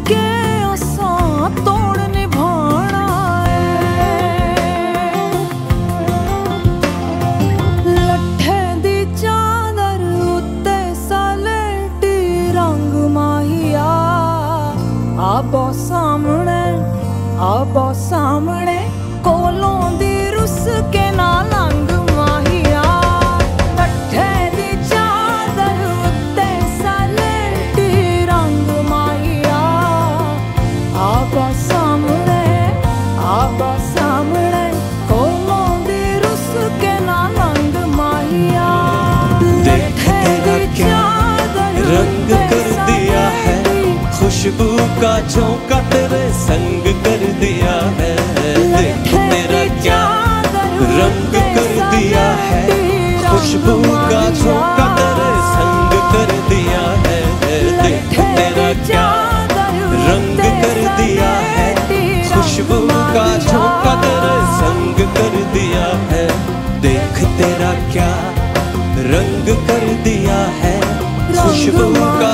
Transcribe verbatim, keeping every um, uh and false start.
के असां तोड़ निभाना लट्ठे दी चादर उत्ते सलेटी रंग माहिया आबो सामने आबो सामने कोलों दी रुस के ना लंग माहिया लट्ठे दी चादर उत्ते सलेटी रंग माहिया आबो सामने आबो सामने कोलों दी रुस के ना लंग माहिया देख तेरा क्या रंग कर दिया है खुशबू का झोंका तेरे संग कर दिया है देख तेरा क्या रंग कर दिया है खुशबू का झोंका तेरे संग कर दिया है देख तेरा क्या रंग कर दिया है खुशबू का झोंका तेरे संग कर दिया है देख तेरा क्या रंग कर दिया है खुशबू का